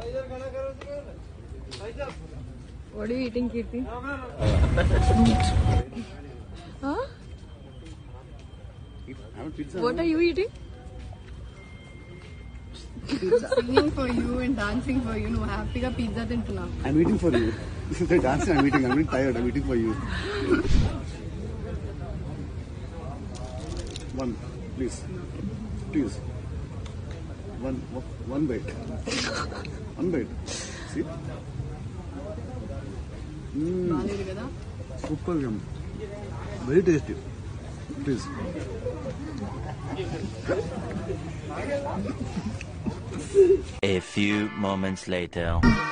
What are you eating, Kirti? Huh? What are you eating? Singing for you and dancing for you. No, happy ka pizza tintuna. I'm eating for you. This is the dancing I'm eating. I'm really tired. I'm eating for you. One, please. Please. One bite. One bite. See? Super yum. Very tasty. Please. A few moments later.